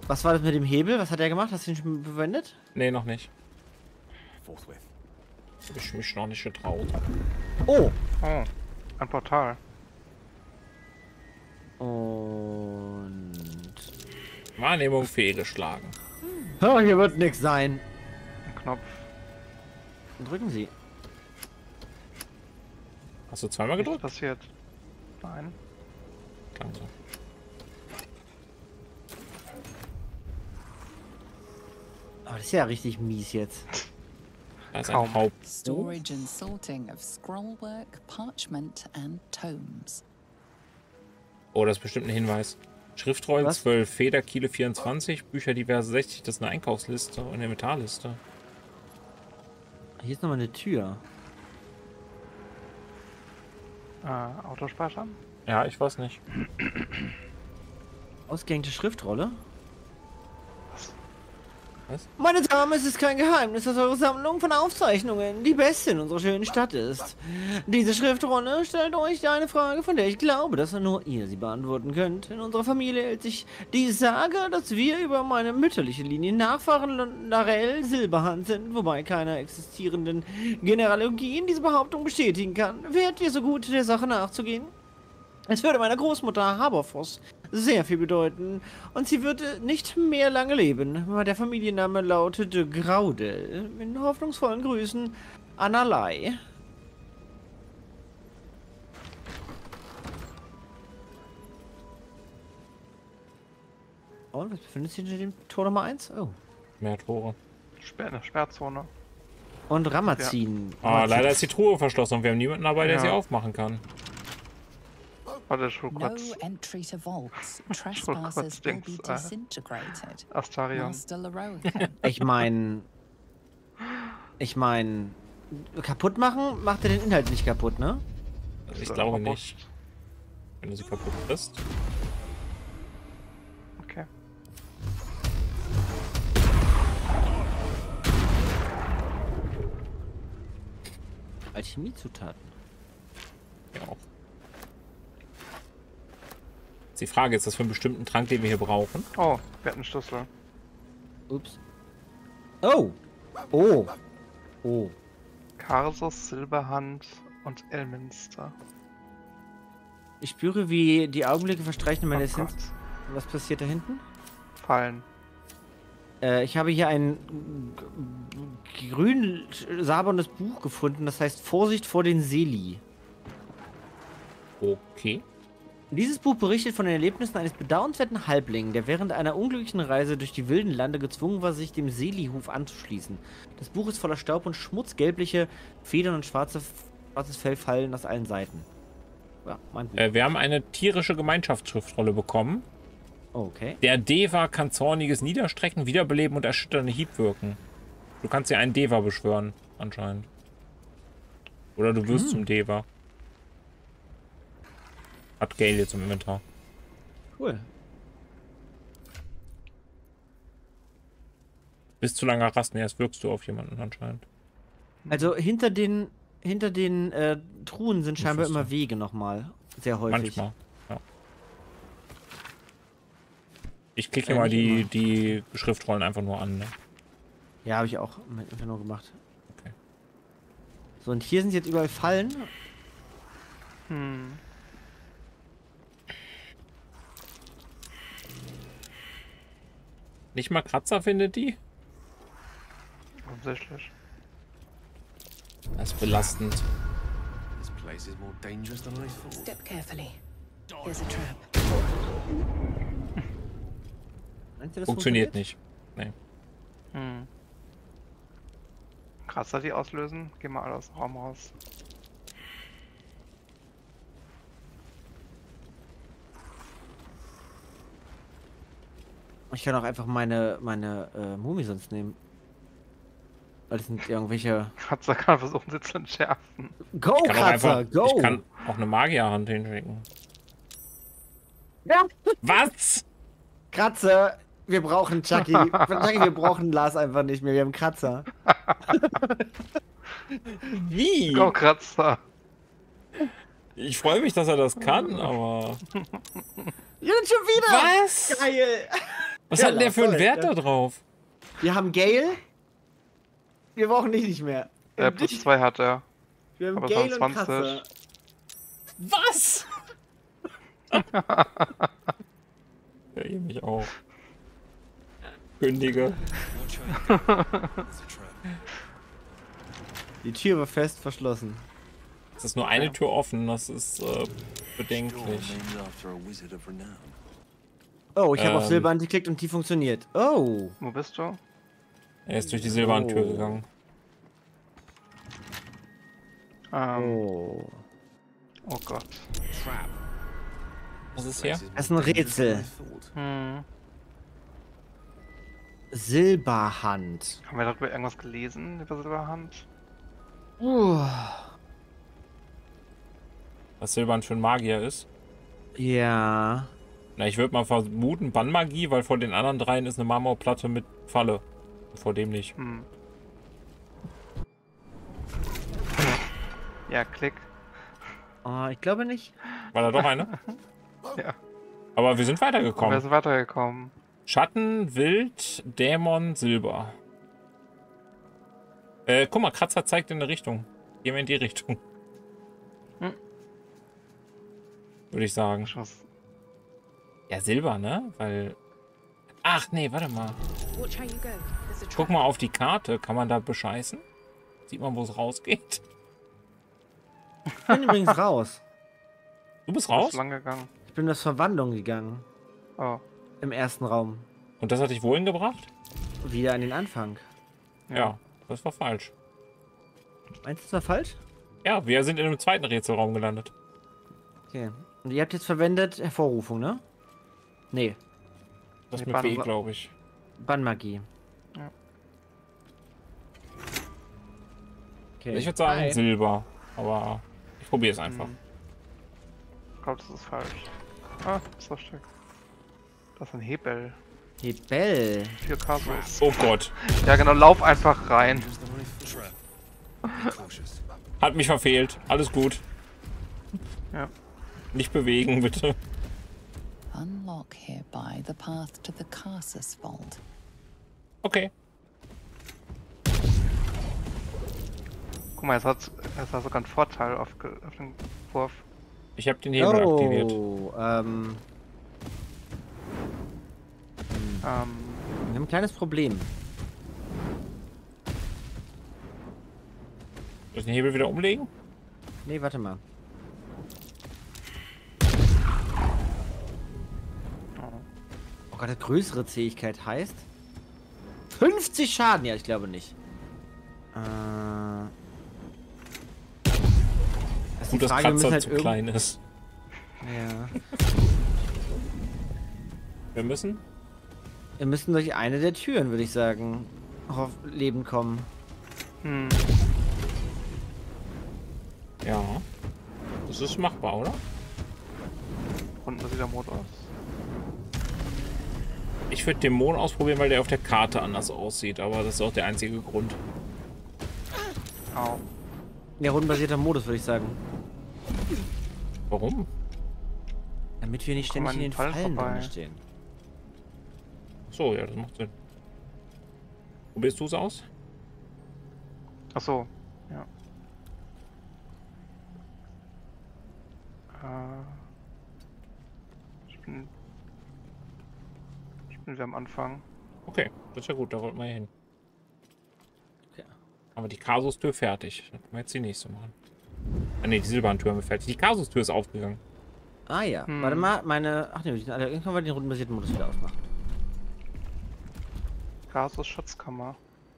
Was war das mit dem Hebel? Was hat er gemacht? Hast du ihn schon verwendet? Nee, noch nicht. Hab ich mich noch nicht getraut. Oh! Oh, ein Portal. Und... Wahrnehmung fehlgeschlagen. Oh, hier wird nichts sein. Ein Knopf. Drücken Sie. Hast du zweimal Nichts gedrückt? passiert. Nein. Klang so. Aber das ist ja richtig mies jetzt. Da ist Kaum. ein Haupt. Storage and sorting of scrollwork, parchment, and tomes. Oh, das ist bestimmt ein Hinweis. Schriftrollen Was? 12, Federkiele 24, Bücher diverse 60, das ist eine Einkaufsliste und eine Inventarliste. Hier ist nochmal eine Tür. Autospeichern? Ja, ich weiß nicht. Ausgehängte Schriftrolle. Was? Meine Damen, es ist kein Geheimnis, dass eure Sammlung von Aufzeichnungen die beste in unserer schönen Stadt ist. Diese Schriftrolle stellt euch eine Frage, von der ich glaube, dass nur ihr sie beantworten könnt. In unserer Familie hält sich die Sage, dass wir über meine mütterliche Linie Nachfahren Larell Silberhand sind, wobei keine existierenden Genealogien diese Behauptung bestätigen kann. Wärt ihr so gut, der Sache nachzugehen? Es würde meiner Großmutter Haberfoss sehr viel bedeuten und sie würde nicht mehr lange leben. Der Familienname lautete Graudel. In hoffnungsvollen Grüßen, Annalei. Und was befindet sich hinter dem Tor Nummer 1? Oh. Mehr Tore. Eine Sperrzone. Und Ramazin. Ah, leider ist die Truhe verschlossen und wir haben niemanden dabei, der Ja. sie aufmachen kann. Warte, ich hol No kurz entry to vaults. kurz Trespassers will be Dings, disintegrated. Astarion. Master Leroica. Ich mein, kaputt machen macht er den Inhalt nicht kaputt, ne? Also ich Ist glaube robust. nicht. Wenn du sie kaputt kriegst. Okay. Alchemiezutaten. Ja auch. Ist die Frage, ist das für einen bestimmten Trank, den wir hier brauchen? Oh, wir hatten einen Schlüssel. Ups. Oh. Oh. Oh. Karsus, Silberhand und Elminster. Ich spüre, wie die Augenblicke verstreichen in meiner Oh Essenz. Gott. Was passiert da hinten? Fallen. Ich habe hier ein grün sabernes Buch gefunden, das heißt Vorsicht vor den Seli. Okay. Dieses Buch berichtet von den Erlebnissen eines bedauernswerten Halblings, der während einer unglücklichen Reise durch die wilden Lande gezwungen war, sich dem Seli-Hof anzuschließen. Das Buch ist voller Staub und Schmutz, gelbliche Federn und schwarzes Fell fallen aus allen Seiten. Ja, mein Buch. Wir haben eine tierische Gemeinschaftsschriftrolle bekommen. Okay. Der Deva kann Zorniges niederstrecken, wiederbeleben und erschütternde Hieb wirken. Du kannst dir einen Deva beschwören, anscheinend. Oder du wirst zum Deva. Hat Gale jetzt im Inventar. Cool. Bis zu langer Rast, nee, erst wirkst du auf jemanden anscheinend. Also hinter den Truhen sind scheinbar Mephisto. immer Wege nochmal. Sehr häufig. Manchmal, ja. Ich klicke mal nicht die Schriftrollen einfach nur an, ne? Ja, habe ich auch einfach nur gemacht. Okay. So, und hier sind jetzt überall Fallen. Hm. Nicht mal Kratzer findet die? Offensichtlich. Das ist belastend. This place is more dangerous than I thought. Step carefully. Here's a trap. Meinst du, das Funktioniert nicht. Nee. Hm. Kratzer, die auslösen. Geh mal alle aus dem Raum raus. Ich kann auch einfach meine Mumie sonst nehmen. Weil das sind irgendwelche... Kratzer kann versuchen, sie zu entschärfen. Go, Ich kann auch Kratzer, einfach, go! ich kann auch eine Magierhand hinschicken. Ja. Was? Kratzer! Wir brauchen Chucky. Chucky, wir brauchen Lars einfach nicht mehr. Wir haben Kratzer. Wie? Go, Kratzer! Ich freue mich, dass er das kann, aber... Ja, schon wieder! Was? Geil! Was Ja, hat denn der für einen sorry, Wert ja. da drauf? Wir haben Gale. Wir brauchen dich nicht mehr. Plus 2 hat er. Wir haben aber es waren Gale und 20. Katze. Was? Ja, ihr mich auch. Kündige. Watch how you go. There's a trap. Die Tür war fest verschlossen. Es ist nur eine Tür offen, das ist bedenklich. Named after a wizard of renown. Oh, ich habe auf Ähm. Silberhand geklickt und die funktioniert. Oh. Wo bist du? Er ist durch die silberne Tür Oh. gegangen. Oh Oh. Gott. Trap. Was ist hier? Place Das ist ein Rätsel. dangerous than I thought. Hm. Silberhand. Haben wir darüber irgendwas gelesen? Über Silberhand? Was Silbern für ein Magier ist? Ja. Na, ich würde mal vermuten, Bannmagie, weil vor den anderen dreien ist eine Marmorplatte mit Falle. Vor dem nicht. Hm. Ja, klick. Oh, ich glaube nicht. War da doch eine? Ja. Aber wir sind Wir weitergekommen. sind weitergekommen. Schatten, Wild, Dämon, Silber. Guck mal, Kratzer zeigt in eine Richtung. Gehen wir in die Richtung. Hm. Würde ich sagen. Schuss. Ja, Silber, ne? Weil... Ach, nee, warte mal. Watch how you go. There's a trap. Guck mal auf die Karte. Kann man da bescheißen? Sieht man, wo es rausgeht? Ich bin übrigens raus. Du bist Raus? raus? Ist lang gegangen. Ich bin aus Verwandlung gegangen. Oh. Im ersten Raum. Und das hat dich wohin gebracht? Wieder an den Anfang. Ja, das war falsch. Meinst du, das war falsch? Ja, wir sind in einem zweiten Rätselraum gelandet. Okay. Und ihr habt jetzt verwendet Hervorrufung, ne? Nee. Das Nee, mit Bann- B, glaube ich. Bannmagie. Ja. Okay. Ich würde sagen Hi. Silber. Aber ich probiere es einfach. Ich glaube, das ist falsch. Ah, so Stück. Das ist ein Hebel. Hebel. 4 Kasus. Oh Gott. Ja, genau, lauf einfach rein. Dangerous than I thought. Trap. Be cautious. Hat mich verfehlt. Alles gut. Ja. Nicht bewegen, bitte. Unlock hereby the path to the Carsus Vault. Okay. Guck mal, jetzt hat sogar einen Vorteil auf den Wurf. Ich habe den Hebel aktiviert. Oh, wir haben ein kleines Problem. Soll ich den Hebel wieder umlegen? Nee, warte mal. Oh Gott, eine größere Zähigkeit heißt 50 Schaden. Ja, ich glaube nicht. Das ist Gut, die dass Frage, wir müssen Kratzer halt zu irgend- klein ist. Ja. Wir müssen? Wir müssen durch eine der Türen, würde ich sagen, auf Leben kommen. Hm. Ja. Das ist machbar, oder? Und was sieht der Modus? Ich würde Dämon ausprobieren, weil der auf der Karte anders aussieht. Aber das ist auch der einzige Grund. Au. Ja, rundenbasierter Modus, würde ich sagen. Warum? Damit wir nicht ständig Komm in an den den Fallen Fallen vorbei. drin stehen. So, ja, das macht Sinn. Probierst du es aus? Ach so. Ja. Ich bin wieder am Anfang. Okay, das ist ja gut, da wollten wir hin. Okay. Aber die Kasus-Tür fertig. Dann können wir jetzt die nächste machen. Ah ne, die Silbertür haben wir fertig. Die Kasus-Tür ist aufgegangen. Ah ja, warte mal, meine... Ach ne, irgendwann wollen wir den rundenbasierten Modus wieder ausmachen. Kasus Schatzkammer.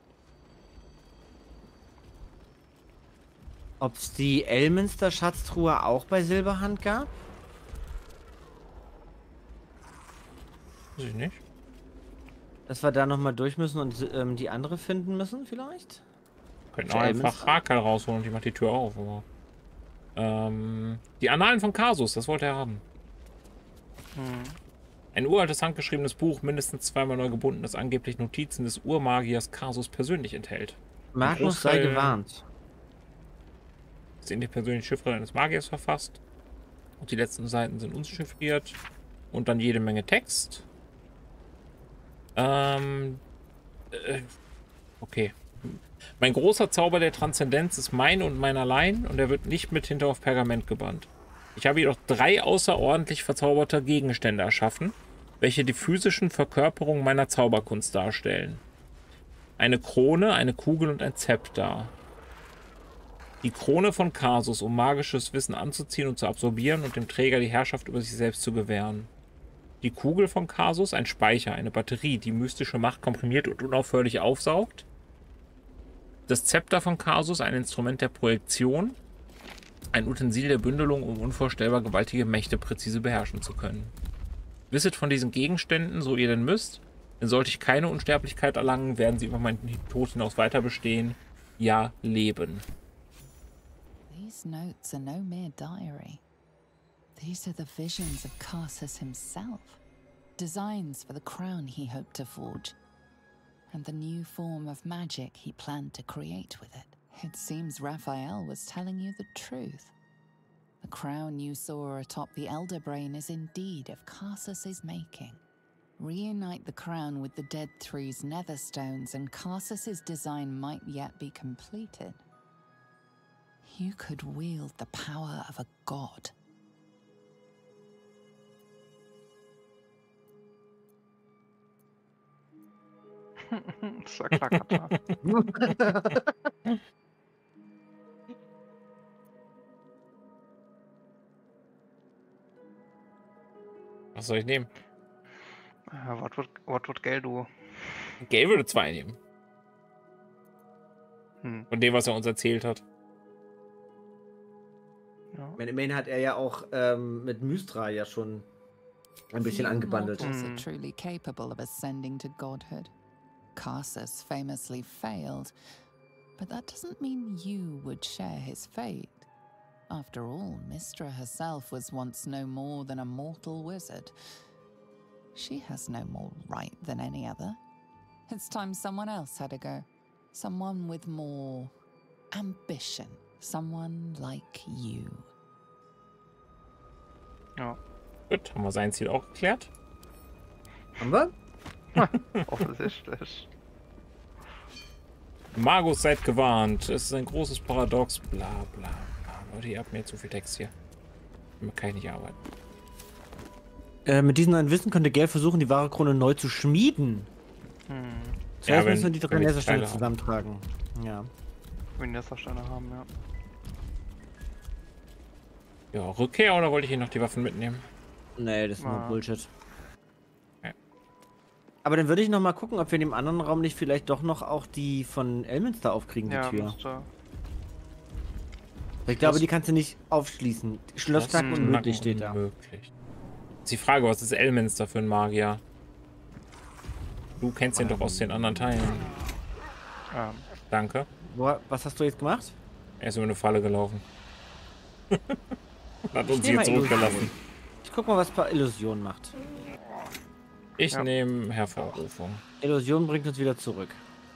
Ob es die Elminster Schatztruhe auch bei Silberhand gab? Weiß ich nicht. Dass wir da nochmal durch müssen und die andere finden müssen, vielleicht? Könnten Für auch einfach Elminster? Rakel rausholen und die macht die Tür auf. Aber die Annalen von Kasus, das wollte er haben. Ein uraltes handgeschriebenes Buch, mindestens zweimal neu gebunden, das angeblich Notizen des Urmagiers Kasus persönlich enthält. Magnus sei Großteil- gewarnt. Ist in die persönliche Chiffre eines Magiers verfasst. Und die letzten Seiten sind unchiffriert. Und dann jede Menge Text. Okay. Mein großer Zauber der Transzendenz ist mein und mein allein und er wird nicht mit Tinte auf Pergament gebannt. Ich habe jedoch 3 außerordentlich verzauberte Gegenstände erschaffen, welche die physischen Verkörperungen meiner Zauberkunst darstellen. Eine Krone, eine Kugel und ein Zepter. Die Krone von Kasus, um magisches Wissen anzuziehen und zu absorbieren und dem Träger die Herrschaft über sich selbst zu gewähren. Die Kugel von Kasus, ein Speicher, eine Batterie, die mystische Macht komprimiert und unaufhörlich aufsaugt. Das Zepter von Kasus, ein Instrument der Projektion. Ein Utensil der Bündelung, um unvorstellbar gewaltige Mächte präzise beherrschen zu können. Wisset von diesen Gegenständen, so ihr denn müsst. Denn sollte ich keine Unsterblichkeit erlangen, werden sie über meinen Tod hinaus weiter bestehen. Ja, leben. These notes are no mere diary. These are the visions of Karsus himself. Designs for the crown he hoped to forge. And the new form of magic he planned to create with it. It seems Raphael was telling you the truth. The crown you saw atop the Elder Brain is indeed of Karsus's making. Reunite the crown with the Dead Three's netherstones and Karsus's design might yet be completed. You could wield the power of a god. Das war klar, Katar. Was soll ich nehmen? Was wird Geld, du? Gale würde 2 nehmen. Von dem, was er uns erzählt hat. Ja. Immerhin hat er ja auch mit Mystra ja schon ein bisschen Few angebandelt. mortals are truly capable of ascending to godhood. Karsus famously failed, but that doesn't mean you would share his fate. After all, Mystra herself was once no more than a mortal wizard. She has no more right than any other. It's time someone else had a go. Someone with more ambition. Someone like you. Ja, Gut, haben wir sein Ziel auch geklärt? Haben wir? offensichtlich. Magus, seid gewarnt. Es ist ein großes Paradox. Bla bla bla. Leute, ihr habt mir zu viel Text hier. Damit kann ich nicht arbeiten. Mit diesem neuen Wissen könnte Gale versuchen, die wahre Krone neu zu schmieden. Zuerst müssen wir die 3 wenn wir die Nethersteine Teile haben. zusammentragen. Ja. Wenn die Nethersteine haben, ja. Ja, Rückkehr oder wollte ich hier noch die Waffen mitnehmen? Nee, das ist nur Ah. Bullshit. Ja. Aber dann würde ich noch mal gucken, ob wir in dem anderen Raum nicht vielleicht doch noch auch die von Elminster aufkriegen, die Ja, Tür. müsste. Ich glaube, die kannst du nicht aufschließen. Schlossknack Das ist unmöglich steht da. unmöglich. Ist die Frage, was ist Elminster für ein Magier? Du kennst ihn doch aus den anderen Teilen. Danke. Was hast du jetzt gemacht? Er ist über eine Falle gelaufen. Hat uns nehm mal hier zurückgelassen. Ich guck mal, was bei Illusion macht. Ich Ja. nehme Hervorrufung. Illusion bringt uns wieder zurück.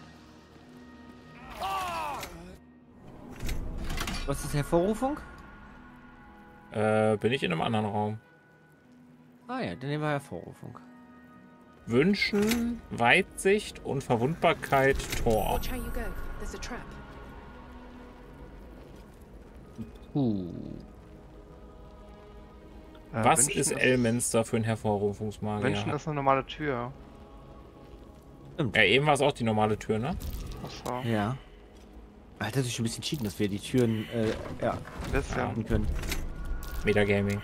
Was ist Hervorrufung? Bin ich in einem anderen Raum. Ah ja, dann nehmen wir Hervorrufung. Wünschen, Weitsicht und Verwundbarkeit, Tor. Watch how you go. There's a trap. Was Wünschen ist Elminster für ein Hervorrufungsmagier? Wünschen ist eine normale Tür. Ja, eben war es auch die normale Tür, ne? Achso. Ja. Alter, das ist schon ein bisschen cheaten, dass wir die Türen, ja, Ein bisschen. öffnen können. Metagaming.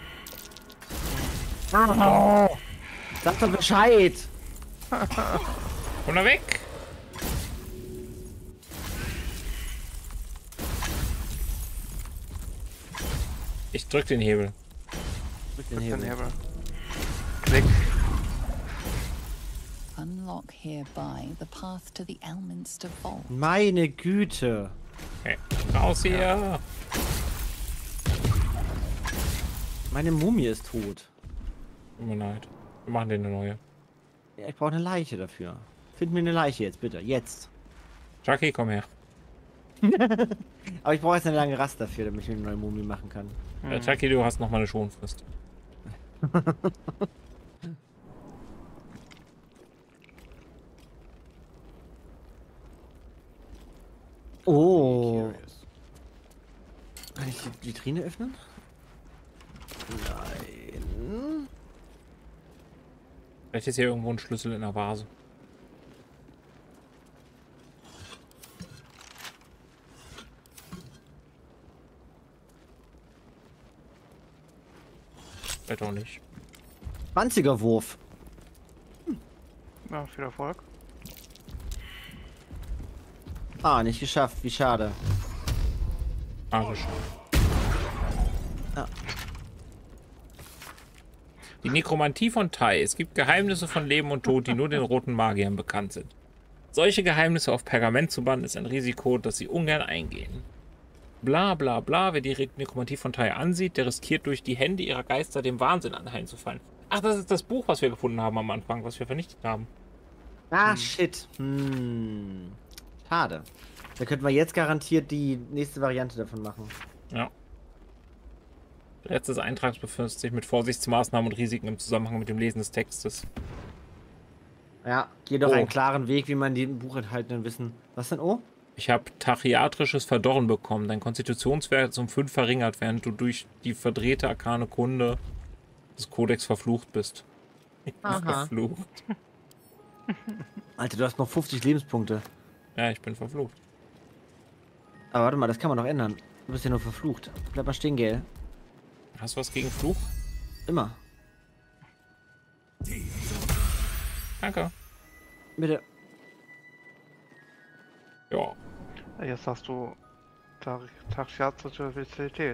Sag doch Bescheid! Komm da weg! Ich drück den Hebel. Drück den Den Hebel. Hebel. Klick. Unlock hereby the path to the Elminster Vault. Meine Güte! Okay. Raus hier! Meine Mumie ist tot. Tut mir leid. Wir machen den eine neue. Ja, ich brauche eine Leiche dafür. Find mir eine Leiche jetzt, bitte. Jetzt. Chucky, komm her. Aber ich brauche jetzt eine lange Rast dafür, damit ich mir eine neue Mumie machen kann. Chucky, du hast noch mal eine Schonfrist. Oh. Curious. Kann ich die Vitrine öffnen? Nein. Vielleicht ist hier irgendwo ein Schlüssel in der Vase. Vielleicht auch nicht. 20er Wurf. Ja, viel Erfolg. Ah, nicht geschafft. Wie schade. Magisch. Ah. Die Nekromantie von Tai. Es gibt Geheimnisse von Leben und Tod, die nur den roten Magiern bekannt sind. Solche Geheimnisse auf Pergament zu bannen, ist ein Risiko, das sie ungern eingehen. Bla bla bla, wer die Nekromantie von Tai ansieht, der riskiert durch die Hände ihrer Geister dem Wahnsinn anheimzufallen. Ach, das ist das Buch, was wir gefunden haben am Anfang, was wir vernichtet haben. Ah, shit. Schade. Da könnten wir jetzt garantiert die nächste Variante davon machen. Ja. Letztes Eintrags befasst sich mit Vorsichtsmaßnahmen und Risiken im Zusammenhang mit dem Lesen des Textes. Ja, jedoch Oh. einen klaren Weg, wie man die im Buch enthaltenen Wissen. Was denn, oh? Ich habe tachyatrisches Verdorren bekommen. Dein Konstitutionswert ist um 5 verringert, während du durch die verdrehte arkane Kunde des Kodex verflucht bist. Aha. Verflucht. Alter, du hast noch 50 Lebenspunkte. Ja, ich bin verflucht. Aber warte mal, das kann man doch ändern. Du bist ja nur verflucht. Bleib mal stehen, Gale. Hast du was gegen Fluch? Immer. Danke. Bitte. Ja. Jetzt hast du tachyatrische Vitalität.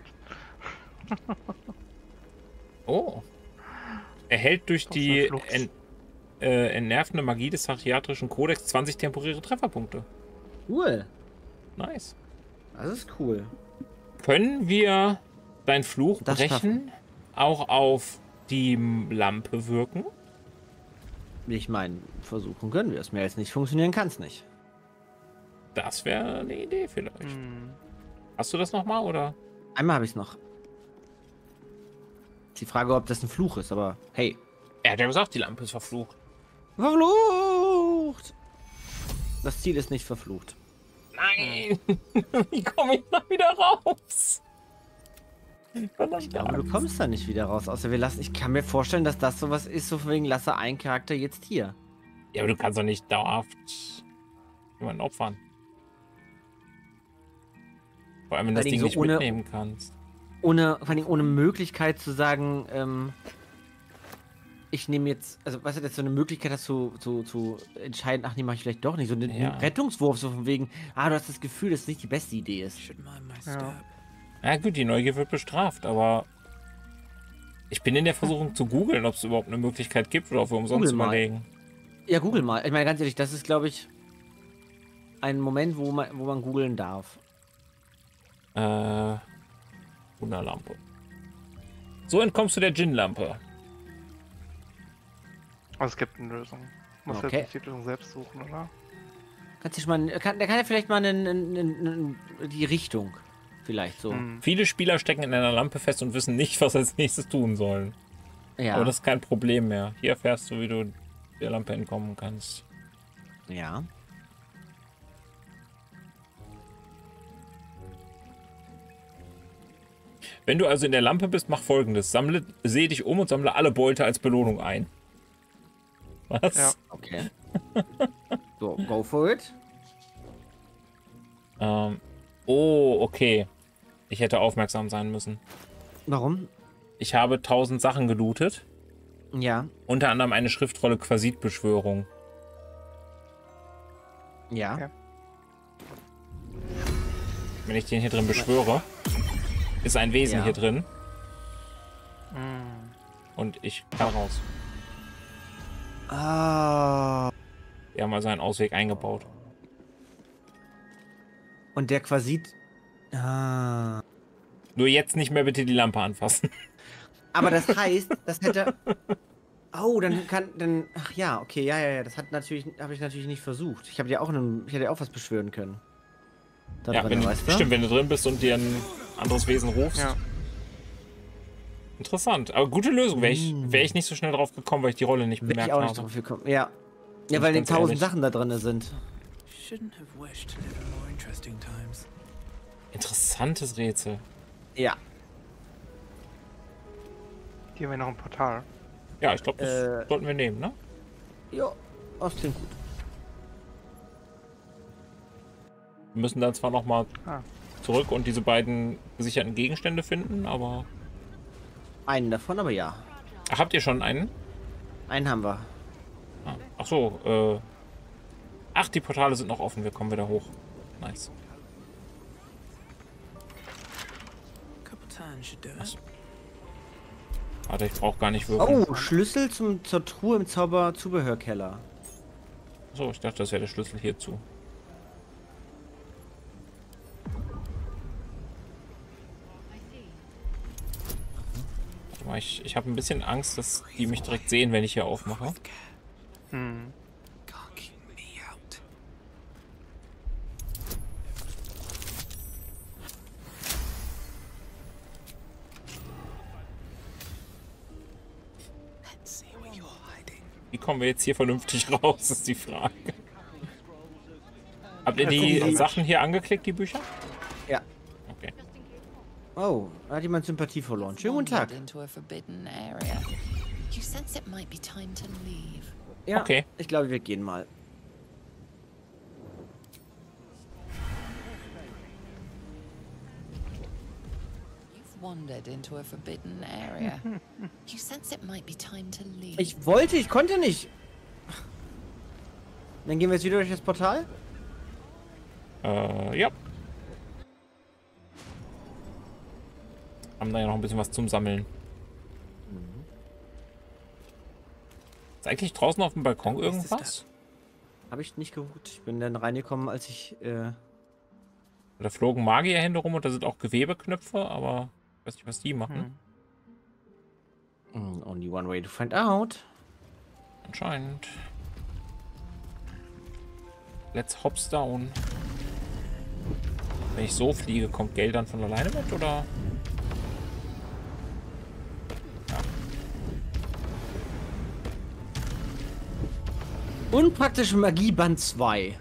Oh. Erhält durch Doch, die verflucht. entnervende Magie des Tachyatrischen Kodex 20 temporäre Trefferpunkte. Cool. Nice. Das ist cool. Können wir dein Fluch Das brechen auch auf die Lampe wirken? Ich meine, versuchen können wir es. Mehr als nicht funktionieren kann es nicht. Das wäre eine Idee vielleicht. Hm. Hast du das nochmal, oder? Einmal habe ich es noch. Ist die Frage, ob das ein Fluch ist, aber hey. Er hat ja gesagt, die Lampe ist verflucht. Verflucht! Das Ziel ist nicht verflucht. Nein! Wie komme ich da wieder raus? Aber du kommst da nicht wieder raus, außer wir lassen. Ich kann mir vorstellen, dass das sowas ist, so von wegen lasse einen Charakter jetzt hier. Ja, aber du kannst doch nicht dauerhaft jemanden opfern. Vor allem, wenn du das Vor allem Ding so nicht ohne- mitnehmen kannst. Vor allem ohne Möglichkeit zu sagen, ich nehme jetzt, also was ist jetzt so eine Möglichkeit, das zu entscheiden, ach nee, mach ich vielleicht doch nicht. So einen Ja. Rettungswurf, so von wegen, du hast das Gefühl, dass es nicht die beste Idee ist. Should mind my Ja. step. Ja gut, die Neugier wird bestraft, aber ich bin in der Versuchung zu googeln, ob es überhaupt eine Möglichkeit gibt oder ob wir umsonst Google mal. überlegen. Ja, google mal. Ich meine, ganz ehrlich, das ist, glaube ich, ein Moment, wo man googeln darf. Wunderlampe. So entkommst du der Djinn-Lampe. Also es gibt eine Lösung. Muss Okay. jetzt nicht die Lösung selbst suchen, oder? Kannst du mal, der kann ja vielleicht mal die Richtung, vielleicht so. Hm. Viele Spieler stecken in einer Lampe fest und wissen nicht, was sie als nächstes tun sollen. Ja. Aber das ist kein Problem mehr. Hier erfährst du, wie du der Lampe entkommen kannst. Ja. Wenn du also in der Lampe bist, mach Folgendes. Sehe dich um und sammle alle Beute als Belohnung ein. Was? Ja. Okay. So, go for it. Oh, okay. Ich hätte aufmerksam sein müssen. Warum? Ich habe 1000 Sachen gelootet. Ja. Unter anderem eine Schriftrolle Quasit-Beschwörung. Ja. Ja. Wenn ich den hier drin beschwöre, ist ein Wesen Ja. hier drin Hm. und ich kann raus. Ah. Wir haben also einen Ausweg eingebaut. Und der Quasit. Ah. Nur jetzt nicht mehr bitte die Lampe anfassen. Aber das heißt, das hätte. Oh, dann. Ach ja, okay, ja. Das habe ich natürlich nicht versucht. Ich hätte ja auch was beschwören können. Da Ja, drin, weißt du? stimmt, wenn du drin bist und dir ein anderes Wesen rufst. Ja. Interessant. Aber gute Lösung. Wäre ich nicht so schnell drauf gekommen, weil ich die Rolle nicht Bin ich bemerkt auch nicht habe. drauf gekommen. Ja. Ja, ich weil die ganz 1000 ehrlich. Sachen da drin sind. Shouldn't have wished to live more Interesting times. Interessantes Rätsel. Ja. Hier haben wir noch ein Portal. Ja, ich glaube, das sollten wir nehmen, ne? Ja, das klingt gut. Wir müssen dann zwar nochmal Ah. zurück und diese beiden gesicherten Gegenstände finden, aber... Einen davon, aber ja. Ach, habt ihr schon einen? Einen haben wir. Ah, ach so, Ach, die Portale sind noch offen, wir kommen wieder hoch. Nice. Couple times should do Ach it. so. Warte, ich brauche gar nicht würfeln. Oh, Schlüssel zur Truhe im Zauberzubehörkeller. So, ich dachte, das wäre der Schlüssel hierzu. Warte mal, ich habe ein bisschen Angst, dass die mich direkt sehen, wenn ich hier aufmache. Hm. Can't keep me out. Let's see what you're hiding. Wie kommen wir jetzt hier vernünftig raus, ist die Frage. Habt ihr die Sachen hier angeklickt, die Bücher? Ja. Okay. Oh, da hat jemand Sympathie verloren. Schönen guten Tag. Wandered into a forbidden area. You sense it might be time to leave. Ja, Okay. ich glaube, wir gehen mal. You've wandered into a forbidden area. You sense it might be time to leave. Ich konnte nicht. Dann gehen wir jetzt wieder durch das Portal. Ja. Haben da ja noch ein bisschen was zum Sammeln. Ist eigentlich draußen auf dem Balkon irgendwas? Habe ich nicht geguckt. Ich bin dann reingekommen, als ich... Da flogen Magierhände rum und da sind auch Gewebeknöpfe, aber ich weiß nicht, was die machen. Only one way to find out. Anscheinend. Let's hops down. Wenn ich so fliege, kommt Geld dann von alleine mit, oder? Unpraktische Magie Band 2.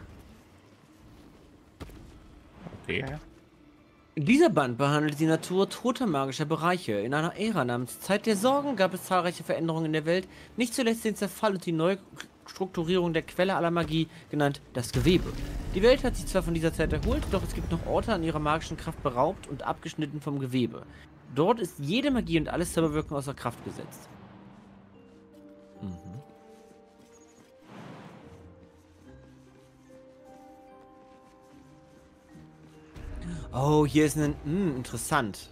Okay. Okay. Dieser Band behandelt die Natur toter magischer Bereiche. In einer Ära namens Zeit der Sorgen gab es zahlreiche Veränderungen in der Welt, nicht zuletzt den Zerfall und die Neustrukturierung der Quelle aller Magie, genannt das Gewebe. Die Welt hat sich zwar von dieser Zeit erholt, doch es gibt noch Orte an ihrer magischen Kraft beraubt und abgeschnitten vom Gewebe. Dort ist jede Magie und alles Zauberwirken außer Kraft gesetzt. Oh, hier ist ein... interessant.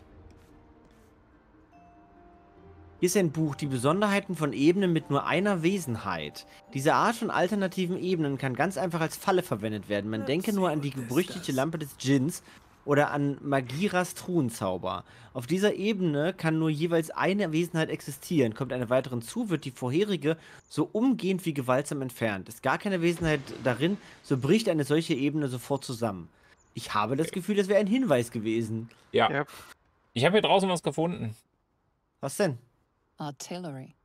Hier ist ein Buch, die Besonderheiten von Ebenen mit nur einer Wesenheit. Diese Art von alternativen Ebenen kann ganz einfach als Falle verwendet werden. Man denke nur an die berüchtigte Lampe des Djinns oder an Magiras Truhenzauber. Auf dieser Ebene kann nur jeweils eine Wesenheit existieren. Kommt eine weitere zu, wird die vorherige so umgehend wie gewaltsam entfernt. Ist gar keine Wesenheit darin, so bricht eine solche Ebene sofort zusammen. Ich habe das Gefühl, das wäre ein Hinweis gewesen. Ja. Ja. Ich habe hier draußen was gefunden. Was denn? Artillery.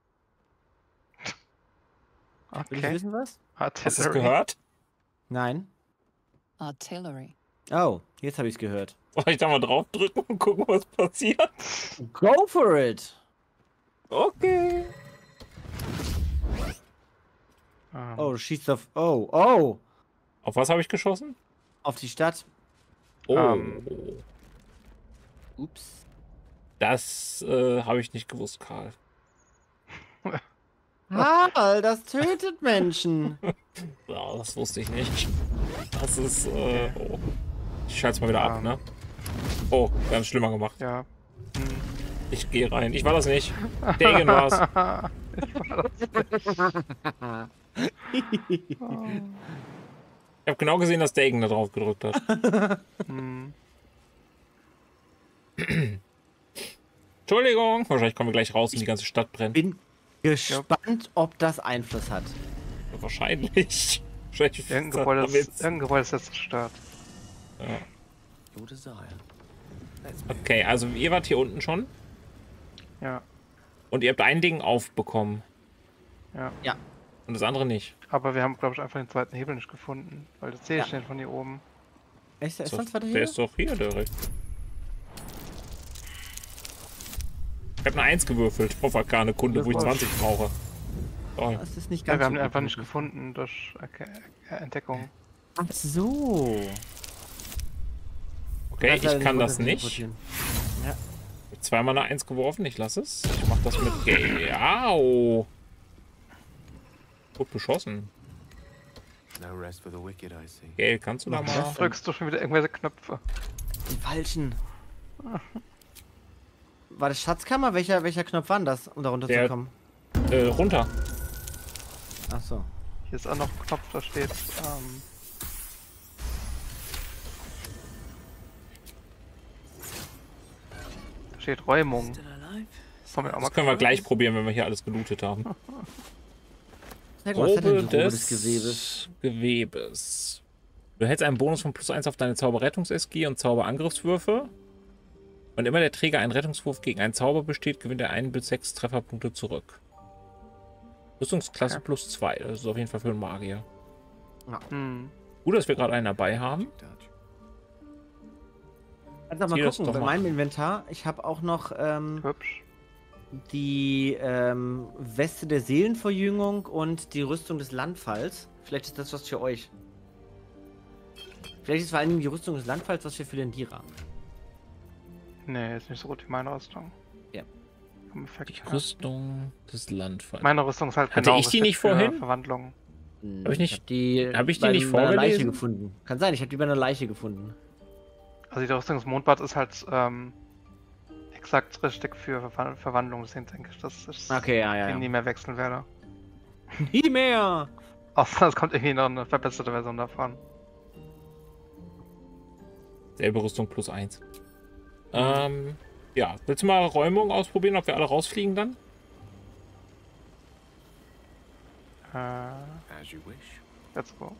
Will ich Okay. wissen, was? Hast du es Artillery. gehört? Nein. Artillery. Oh, jetzt habe ich es gehört. Soll ich da mal draufdrücken und gucken, was passiert? Go for it! Okay. Oh, du schießt auf... Oh! Auf was habe ich geschossen? Auf die Stadt. Oh. Ups. Das habe ich nicht gewusst, Karl. Karl, das tötet Menschen. Ja, das wusste ich nicht. Das ist, oh. Ich schalte es mal wieder ab, ne? Oh, wir haben es schlimmer gemacht. Ja. Ich gehe rein. Ich war das nicht. Dagen war's. Ich habe genau gesehen, dass Dagen da drauf gedrückt hat. Entschuldigung. Wahrscheinlich kommen wir gleich raus und die ganze Stadt brennt. Bin gespannt, ob das Einfluss hat. Wahrscheinlich. Wahrscheinlich Irgendein Gebäude ist jetzt Start. Your desire. Okay, also ihr wart hier unten schon Ja. und ihr habt ein Ding aufbekommen Ja. Ja. und das andere nicht. Aber wir haben, glaube ich, einfach den zweiten Hebel nicht gefunden, weil das sehe ich Ja. nicht von hier oben. Ist So, sonst weiter der hier? ist doch hier direkt. Ich habe eine 1 gewürfelt. Ich hoffe, keine Kunde, wo ich 20 brauche. Toll. Das ist nicht Ja, ganz wir haben so ihn gut einfach nicht möglich. gefunden durch Entdeckung. Ach so. Okay, Kannst leider ich kann nicht das nicht. importieren. Ich habe zweimal eine 1 geworfen, ich lasse es. Ich mache das mit Gale. Au! Gut beschossen. No rest for the wicked, I see. Gale, kannst du da mal... Drückst du schon wieder irgendwelche Knöpfe? Die falschen. War das Schatzkammer? Welcher Knopf war denn das, um da runterzukommen? Runter. Ach so. Hier ist auch noch ein Knopf, da steht. Da steht Räumung. Still alive? Das haben wir auch mal Das können wir gleich probieren, wenn wir hier alles gelootet haben. Sehr gut, was hat denn Probe die Robe des Gewebes? Gewebes. Du hältst einen Bonus von +1 auf deine Zauberrettungs-SG und Zauberangriffswürfe. Und immer der Träger einen Rettungswurf gegen einen Zauber besteht, gewinnt er 1 bis 6 Trefferpunkte zurück. Rüstungsklasse +2. Das ist auf jeden Fall für einen Magier. Gut, dass wir gerade einen dabei haben. Dutch. Kannst du mal Zieh das gucken, doch bei mal. meinem Inventar, ich habe auch noch Hübsch. die Weste der Seelenverjüngung und die Rüstung des Landfalls. Vielleicht ist das was für euch. Vielleicht ist vor allem die Rüstung des Landfalls was für Lendira. Nee, ist nicht so gut wie meine Rüstung. Ja. Vom Effekt Die her. Rüstung des Landfalls. Meine Rüstung ist halt Hatte ich die richtig nicht für vorhin? Verwandlung. Hab ich nicht- hab die nicht bei einer Leiche vorgelesen? gefunden. Kann sein, ich habe die bei einer Leiche gefunden. Also die Rüstung des Mondbart ist halt exakt richtig für Verwandlung, deswegen denke ich, dass ich Okay, ja, die ja. nie mehr wechseln werde. Nie mehr! Außer es kommt irgendwie noch eine verbesserte Version davon. Selbe Rüstung +1. Ja, willst du mal Räumung ausprobieren, ob wir alle rausfliegen dann? As you wish. Let's go.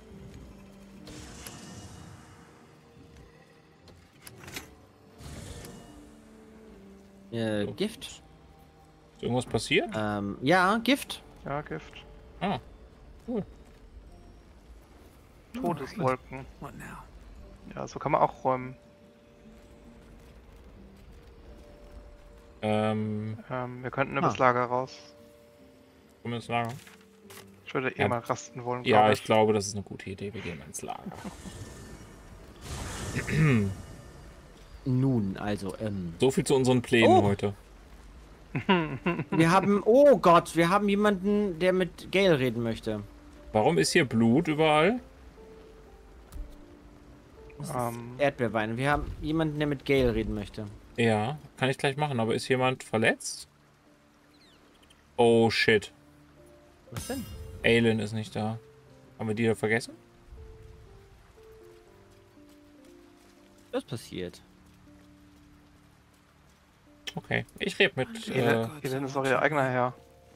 Gift? Ist irgendwas passiert? Ja, Gift. Ja, Gift. Ah, cool. Todeswolken. What now? Ja, so kann man auch räumen. Wir könnten übers Lager raus. Kommen wir ins Lager? Ich würde Ja. mal rasten wollen. Ja, glaub ich glaube, das ist eine gute Idee. Wir gehen mal ins Lager. Nun, also, So viel zu unseren Plänen Oh. heute. wir haben, oh Gott, wir haben jemanden, der mit Gale reden möchte. Warum ist hier Blut überall? Erdbeerwein. Wir haben jemanden, der mit Gale reden möchte. Ja, kann ich gleich machen, aber ist jemand verletzt? Oh shit. Was denn? Aelin ist nicht da. Haben wir die da vergessen? Was passiert? Okay, ich rede mit. Elend ist doch ihr eigener Herr.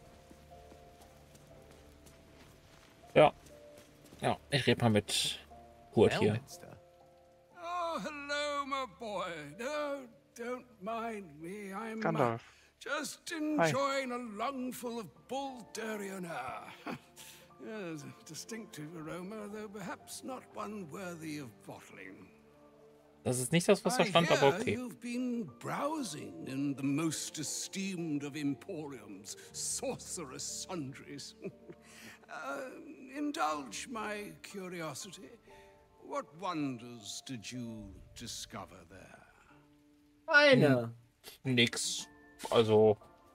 Ja, ich rede mal mit Kurt hier. Elminster. Oh, hello, my boy. No, don't mind me. I'm Gandalf. just enjoying a lungful of Bull Durian air. Yes, a distinctive aroma, though perhaps not one worthy of bottling. Das ist nicht das, was da I stand, hear aber okay. you've been browsing in the most esteemed of emporiums, sorcerous sundries. Indulge my curiosity. What wonders did you discover there? Eine. Nix. Also.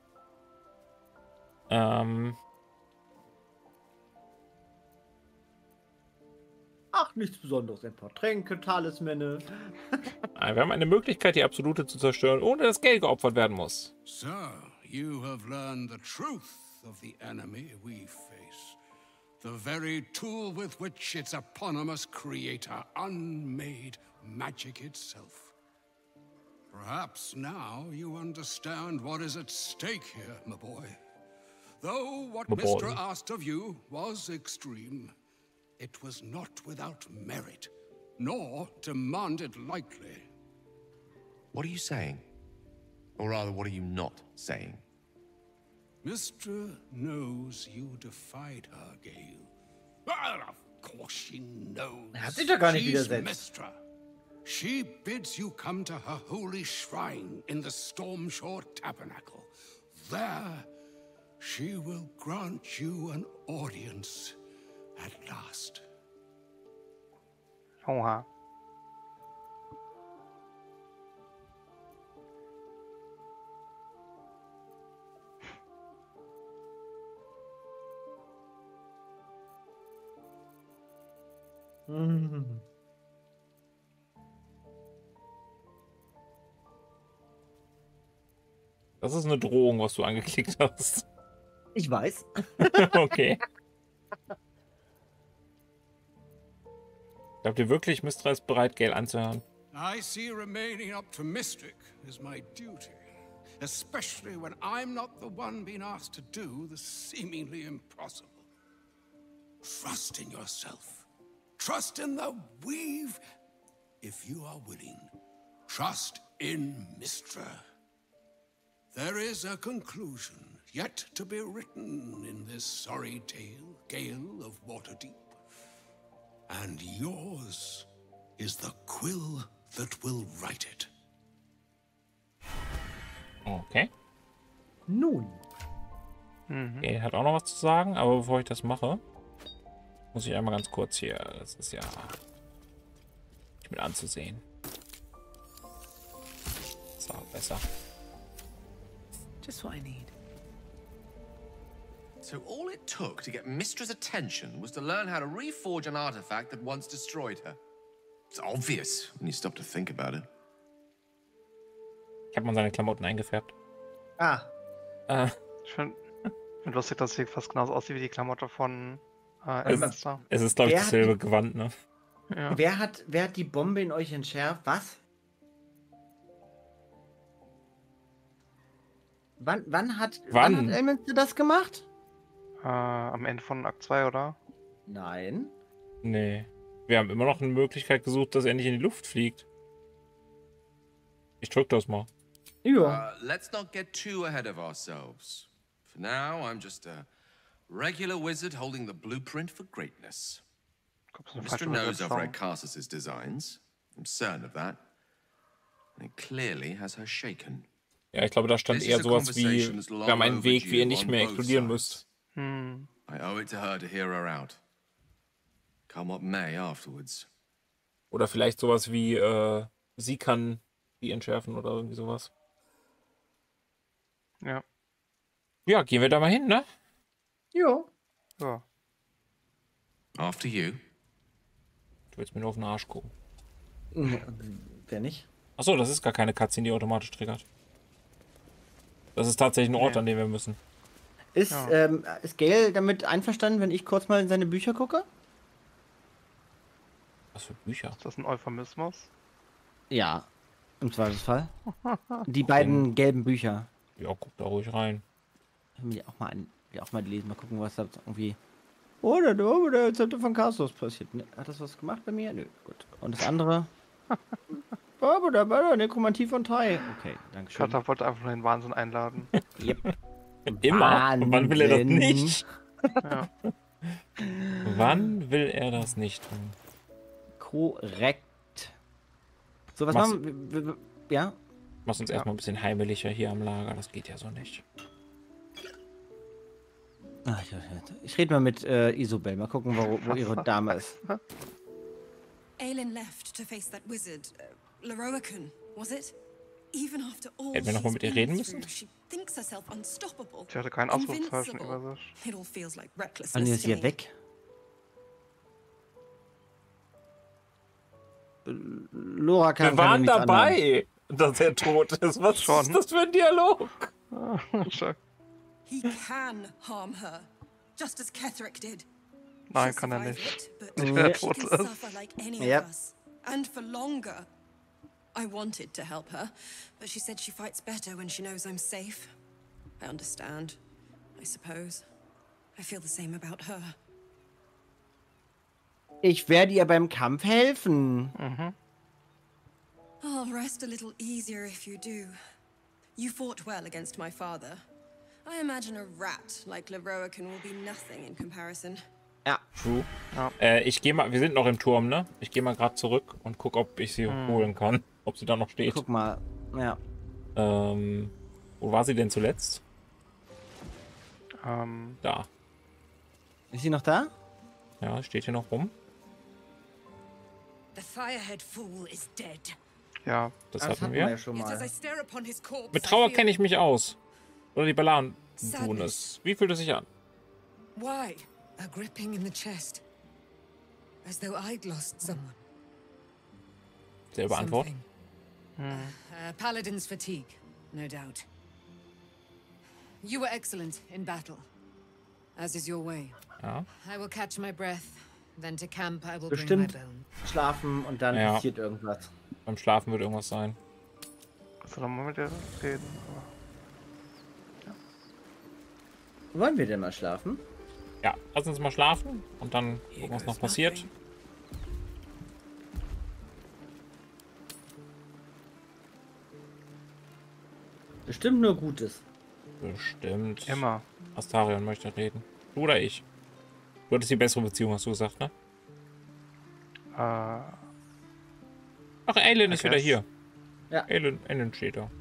Ach, nichts Besonderes. Ein paar Tränke, Talismänne. Wir haben eine Möglichkeit, die Absolute zu zerstören, ohne dass Geld geopfert werden muss. So, you have learned the truth of the enemy we face. The very tool with which its eponymous creator unmade magic itself. Perhaps now you understand what is at stake here, my boy. Though what My boy. Mr. asked of you was extreme, it was not without merit, nor demanded lightly. What are you saying? Or rather, what are you not saying? Mr. knows you defied her, Gale. Well, of for she knows. Er hat sich doch gar nicht she's widersetzt. Mystra. She bids you come to her holy shrine in the Stormshore Tabernacle. There, she will grant you an audience at last. Oha. Das ist eine Drohung, was du angeklickt hast. Ich weiß. Okay. Glaubt ihr wirklich, Mystra ist bereit, Gale anzuhören? I see remaining up to Mystic is my duty, especially when I'm not the one being asked to do the seemingly impossible. Trust in yourself. Trust in the weave, if you are willing. Trust in Mystra. There is a conclusion yet to be written in this sorry tale, Gale of Waterdeep. And yours is the quill that will write it. Okay. Nun. Gale hat auch noch was zu sagen, aber bevor ich das mache, muss ich einmal ganz kurz hier, das ist ja nicht mit anzusehen. So, besser. Just what I need. So all it took to get Mystra's attention was to learn how to reforge an artifact that once destroyed her. It's obvious when you stop to think about it. Ich habe mal seine Klamotten eingefärbt. Ah. Ich finde lustig, dass sie fast genauso aussieht wie die Klamotte von Elminster. Es ist, glaube ich, Wer hat dasselbe die- Gewand, ne? Ja. Wer hat die Bombe in euch entschärft? Was? Wann hat Elminster das gemacht? Am Ende von Akt 2, oder? Nein. Nee. Wir haben immer noch eine Möglichkeit gesucht, dass er nicht in die Luft fliegt. Ich drück das mal. Ja. Let's not get too ahead of ourselves. For now, I'm just a regular wizard holding the blueprint for greatness. Glaub, das ist eine Mystra falsche knows I've read Übersetzung. Karsus's designs. I'm certain of that. And it clearly has her shaken. Ja, ich glaube, da stand This eher is a sowas wie, conversation that's long wir haben einen Weg, wie ihr overdue nicht on mehr both explodieren sides. müsst. Hm. I owe it to her to hear her out. Come what may afterwards. Oder vielleicht sowas wie, sie kann die entschärfen oder irgendwie sowas. Ja. Ja, gehen wir da mal hin, ne? Jo. Ja. After you. Du willst mir nur auf den Arsch gucken. Wer nicht? Achso, das ist gar keine Cutscene, die automatisch triggert. Das ist tatsächlich ein Ort, Nee. an dem wir müssen. Ist, Ja. ist Gale damit einverstanden, wenn ich kurz mal in seine Bücher gucke? Was für Bücher? Ist das ein Euphemismus? Ja. Im Zweifelsfall. Die beiden gelben Bücher. Ja, guck da ruhig rein. Ich will die auch mal lesen. Mal gucken, was da irgendwie. Oh, der Rezepte von Karsus passiert. Ne, hat das was gemacht bei mir? Nö, gut. Und das andere? Aber da war der Nekromantie von Tai. Okay, danke schön. Kata wollte einfach nur den Wahnsinn einladen. Yep. Immer? Und wann will er das Wahnsinn. nicht? Ja. Wann will er das nicht tun? Korrekt. So, was Mach's- machen wir? Ja? Mach uns erstmal ein bisschen heimeliger hier am Lager. Das geht ja so nicht. Ach, ich rede mal mit Isobel. Mal gucken, wo ihre Dame ist. Aelin left to face that wizard, Leroican, was it? Even after all Hätten wir noch mal she's mit ihr been reden through, müssen? she thinks herself unstoppable. Sie hatte kein Ausrufezeichen invincible. über sich. It all feels like Wann recklessness ist to hier me. weg? Lora kam Wir waren mit nichts anderem. dabei, dass er tot ist. Was Schon. ist das für ein Dialog? Schön. He can harm her, just as Ketherick did. Nein, She'll kann er survive nicht. it, but Nicht, wenn er she tot can ist. suffer like any Yep. of us, and for longer. I wanted to help her, but she said she fights better when she knows I'm safe. I understand, I suppose. I feel the same about her. Ich werde ihr beim Kampf helfen. I'll rest a little easier if you do. You fought well against my father. I imagine a rat like Leroican will be nothing in comparison. Ja. True. Ja. Ich gehe mal, wir sind noch im Turm, ne? Ich gehe mal gerade zurück und guck, ob ich sie holen kann. Ob sie da noch steht. Guck mal. Ja. Wo war sie denn zuletzt? Da. Ist sie noch da? Ja, steht hier noch rum. The Firehead Fool is dead. Ja. Das hatten wir. ja schon Yet as I mal. stare upon his corpse, Mit Trauer I feel- kenne ich mich aus. Oder die Balladen tun Sadness. es. Wie fühlt es sich an? Why? A gripping in the chest. As though I'd lost someone. Selbe Antwort. Something. Paladin's fatigue, no doubt. You were excellent in battle, as is your way. Ja. I will catch my breath, then to camp I will bring my Bestimmt bone. schlafen und dann Ja. passiert irgendwas. Beim Schlafen wird irgendwas sein. Kannst du noch mal mit dir reden? Wollen wir denn mal schlafen? Ja, lass uns mal schlafen und dann gucken, was noch passiert. Bestimmt nur Gutes. Bestimmt. Immer. Astarion möchte reden. Du oder ich? Du hattest die bessere Beziehung, hast du gesagt, ne? Ach, Aelin ist wieder hier. Ja. Aelin steht da.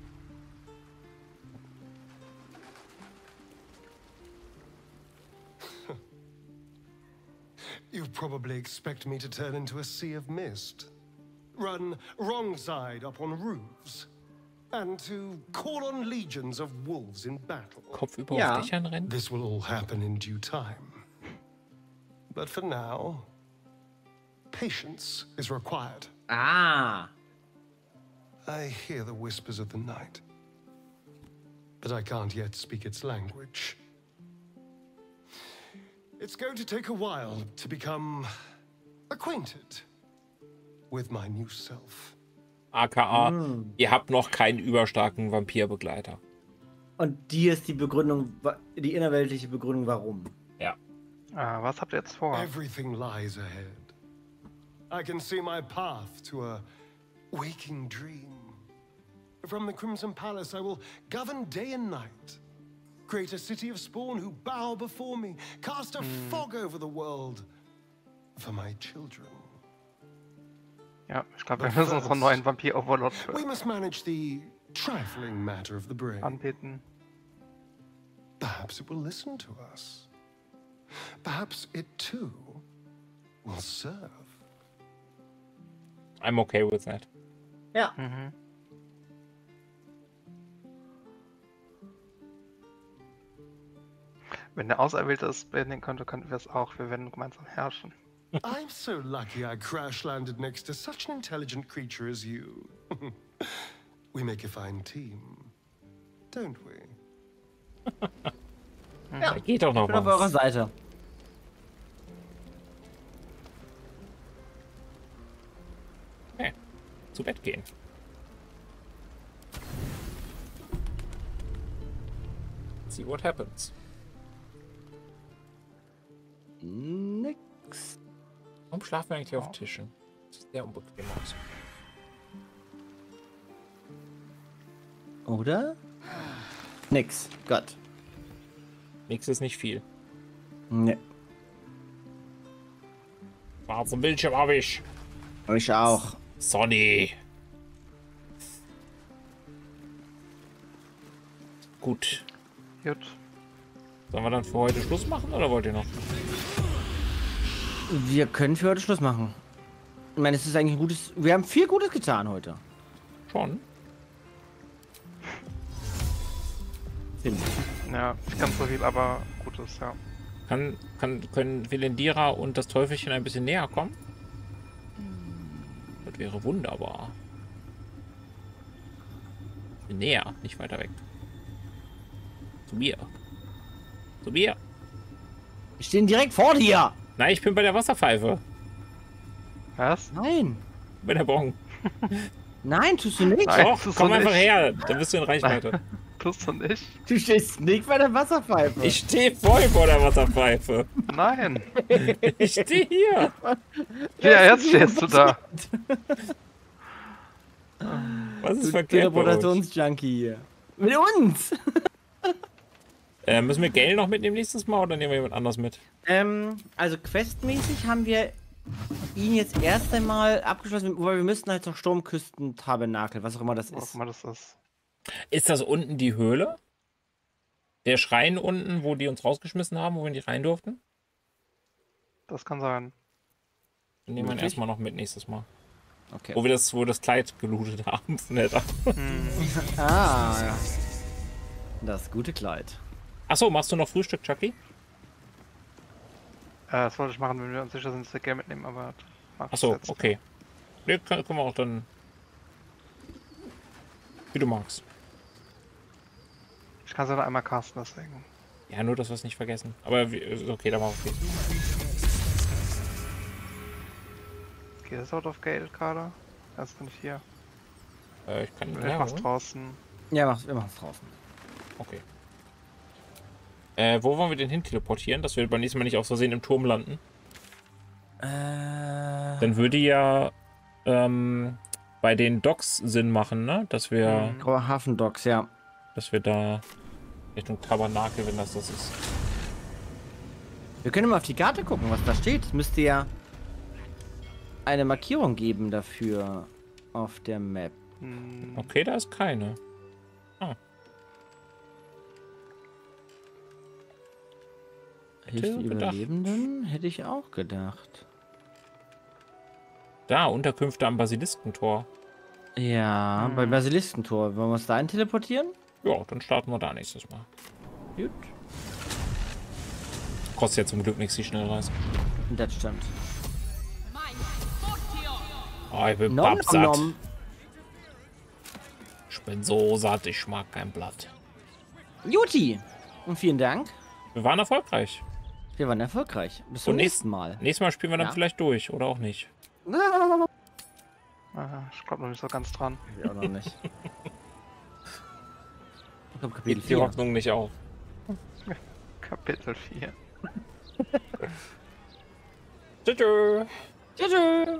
You probably expect me to turn into a sea of mist, run wrong side up on roofs, and to call on legions of wolves in battle. Kopf über Ja. auf Dächern rennen. This will all happen in due time. But for now, patience is required. Ah. I hear the whispers of the night, but I can't yet speak its language. It's going to take a while to become acquainted with my new self. AKA, ihr habt noch keinen überstarken Vampirbegleiter. Und die ist die Begründung, die innerweltliche Begründung, warum. Ja. Was habt ihr jetzt vor? Everything lies ahead. I can see my path to a waking dream. From the Crimson Palace, I will govern day and night. Create a city of spawn who bow before me. Cast a fog over the world for my children. Ja, ich glaube, wir müssen unseren neuen Vampir-Overlord We must manage the trifling matter of the brain. anbeten. Perhaps it will listen to us. Perhaps it too will serve. I'm okay with that. Ja. Wenn der Auserwählte es beenden könnte, könnten wir es auch. Wir werden gemeinsam herrschen. I'm so lucky I crash landed next to such an intelligent creature as you. We make a fine team, don't we? Da geht doch noch Ich bin auf eurer was. Seite. Okay. Zu Bett gehen. See what happens. Nix. Warum schlafen wir eigentlich auf Tischen? Das sieht sehr unbequem aus. Oder? Nix. Gott. Nix ist nicht viel. Ne. Schwarzen Bildschirm habe ich. Ich auch. Sonny. Gut. Gut. Sollen wir dann für heute Schluss machen oder wollt ihr noch? Wir können für heute Schluss machen. Ich meine, es ist eigentlich ein gutes... Wir haben viel Gutes getan heute. Schon. Finde ich. Ja, nicht ganz so viel, aber Gutes, ja. Können Velendira und das Teufelchen ein bisschen näher kommen? Das wäre wunderbar. Näher, nicht weiter weg. Zu mir. Zu mir. Wir stehen direkt vor dir. Nein, ich bin bei der Wasserpfeife. Was? Nein. Bei der Bon. Nein, tust du nicht. Nein. Doch, tust komm du einfach nicht. her. Dann bist du in Reichweite. Tust du nicht? Du stehst nicht bei der Wasserpfeife. Ich stehe voll vor der Wasserpfeife. Nein. Ich stehe hier. Ja, jetzt stehst du da. Was ist Du verkehrt bei euch? Teleportationsjunkie hier. Mit uns. Müssen wir Gale noch mitnehmen nächstes Mal oder nehmen wir jemand anders mit? Also questmäßig haben wir ihn jetzt erst einmal abgeschlossen, weil wir müssten halt noch Sturmküsten-Tabernakel, was auch immer das Was auch ist. immer das ist. Ist das unten die Höhle? Der Schrein unten, wo die uns rausgeschmissen haben, wo wir nicht rein durften? Das kann sein. Dann nehmen wir ihn Wirklich? erstmal noch mit nächstes Mal. Okay. Wo wir das Kleid gelootet haben von der Dame. Ah, ja. Das gute Kleid. Achso, machst du noch Frühstück, Chucky? Das wollte ich machen, wenn wir uns sicher sind, dass wir Gale mitnehmen, aber... mach ich Achso, jetzt. okay. Ne, können wir auch dann... Wie du magst. Ich kann es ja noch einmal casten, deswegen. Ja, nur, dass wir es nicht vergessen. Aber okay, dann machen wir es. Geht das out of Gale gerade? Das ist nicht hier. Ich kann Ich mach's draußen. Ja, wir machen es draußen. Okay. Wo wollen wir den hin teleportieren, dass wir beim nächsten Mal nicht aus Versehen im Turm landen? Dann würde ja bei den Docks Sinn machen, ne? Dass wir, Grauer Hafendocks, ja. dass wir da Richtung Tabernakel, wenn das ist. Wir können mal auf die Karte gucken, was da steht. Es müsste ja eine Markierung geben dafür auf der Map. Okay, da ist keine. Hilfe gedacht. Überlebenden? Hätte ich auch gedacht. Da, Unterkünfte am Basiliskentor. Ja, bei Basiliskentor. Wollen wir uns dahin teleportieren? Ja, dann starten wir da nächstes Mal. Gut. Kostet ja zum Glück nichts, die Schnellreise. Das stimmt. Oh, ich bin Nom, pappsatt. nom, nom. Ich bin so satt, ich mag kein Blatt. Juti! Und vielen Dank. Wir waren erfolgreich. Wir waren erfolgreich. Bis zum Und nächsten Mal. Nächstes Mal spielen wir dann Ja. vielleicht durch, oder auch nicht. Ich glaube noch nicht so ganz dran. Ich auch noch nicht. Ich glaub, Kapitel Geht die 4. Hoffnung nicht auf. Kapitel 4. Tschüss. Tschüss.